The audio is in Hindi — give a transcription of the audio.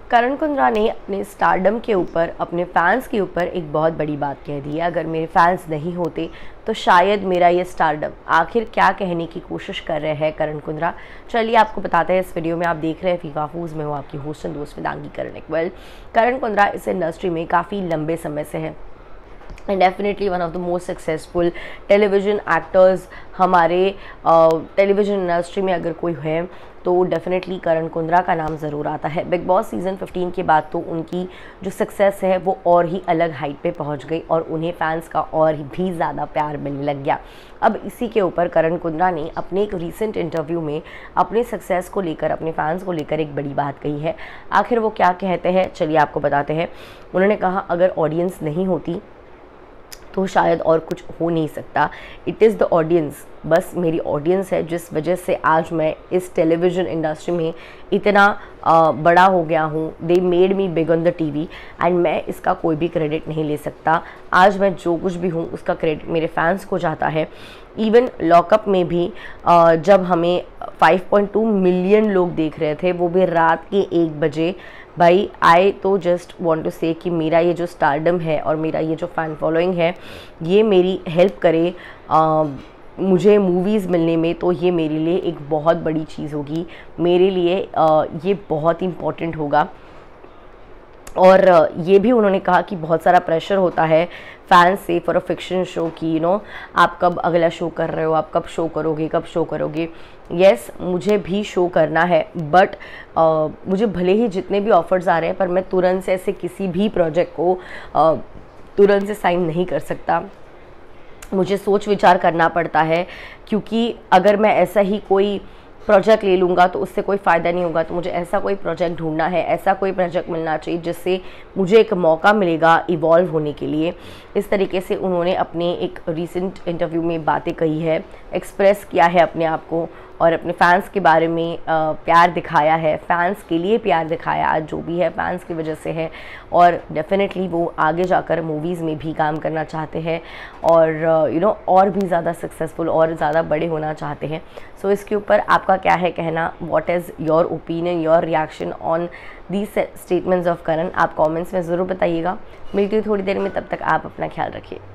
करण कुंद्रा ने अपने स्टारडम के ऊपर, अपने फैंस के ऊपर एक बहुत बड़ी बात कह दी है। अगर मेरे फैंस नहीं होते तो शायद मेरा ये स्टारडम, आखिर क्या कहने की कोशिश कर रहे हैं करण कुंद्रा, चलिए आपको बताते हैं इस वीडियो में। आप देख रहे हैं फीफा फूज में, हूँ आपकी होस्ट एंड दोस्त वेदांगी करण इकबाल। करण कुंद्रा इस इंडस्ट्री में काफ़ी लंबे समय से है and definitely one of the most successful television actors. हमारे टेलीविज़न इंडस्ट्री में अगर कोई है तो डेफिनेटली करण कुंद्रा का नाम ज़रूर आता है। बिग बॉस सीज़न 15 के बाद तो उनकी जो सक्सेस है वो और ही अलग हाइट पे पहुंच गई और उन्हें फैंस का और भी ज़्यादा प्यार मिलने लग गया। अब इसी के ऊपर करण कुंद्रा ने अपने एक रीसेंट इंटरव्यू में अपने सक्सेस को लेकर, अपने फैंस को लेकर एक बड़ी बात कही है। आखिर वो क्या कहते हैं, चलिए आपको बताते हैं। उन्होंने कहा, अगर ऑडियंस नहीं होती तो शायद और कुछ हो नहीं सकता। इट इज़ द ऑडियंस, बस मेरी ऑडियंस है जिस वजह से आज मैं इस टेलीविज़न इंडस्ट्री में इतना बड़ा हो गया हूँ। They made me big on the TV and मैं इसका कोई भी क्रेडिट नहीं ले सकता। आज मैं जो कुछ भी हूँ उसका क्रेडिट मेरे फैंस को जाता है। इवन लॉकअप में भी जब हमें 5.2 मिलियन लोग देख रहे थे, वो भी रात के 1 बजे, भाई आई तो जस्ट वांट टू से कि मेरा ये जो स्टारडम है और मेरा ये जो फ़ैन फॉलोइंग है ये मेरी हेल्प करे मुझे मूवीज़ मिलने में, तो ये मेरे लिए एक बहुत बड़ी चीज़ होगी, मेरे लिए ये बहुत इम्पॉर्टेंट होगा। और ये भी उन्होंने कहा कि बहुत सारा प्रेशर होता है फैंस से फॉर अ फिक्शन शो की आप कब अगला शो कर रहे हो, आप कब शो करोगे, कब शो करोगे। यस, मुझे भी शो करना है, बट मुझे भले ही जितने भी ऑफर्स आ रहे हैं पर मैं तुरंत से ऐसे किसी भी प्रोजेक्ट को तुरंत से साइन नहीं कर सकता। मुझे सोच विचार करना पड़ता है, क्योंकि अगर मैं ऐसा ही कोई प्रोजेक्ट ले लूँगा तो उससे कोई फ़ायदा नहीं होगा। तो मुझे ऐसा कोई प्रोजेक्ट ढूंढना है, ऐसा कोई प्रोजेक्ट मिलना चाहिए जिससे मुझे एक मौका मिलेगा इवॉल्व होने के लिए। इस तरीके से उन्होंने अपने एक रीसेंट इंटरव्यू में बातें कही है, एक्सप्रेस किया है अपने आप को और अपने फैंस के बारे में प्यार दिखाया है, फैंस के लिए प्यार दिखाया। आज जो भी है फैंस की वजह से है और डेफिनेटली वो आगे जाकर मूवीज़ में भी काम करना चाहते हैं और और भी ज़्यादा सक्सेसफुल और ज़्यादा बड़े होना चाहते हैं। सो इसके ऊपर आपका क्या है कहना, what is your opinion, your reaction on these statements of Karan, आप कमेंट्स में ज़रूर बताइएगा। मिलती हूँ थोड़ी देर में, तब तक आप अपना ख्याल रखिए।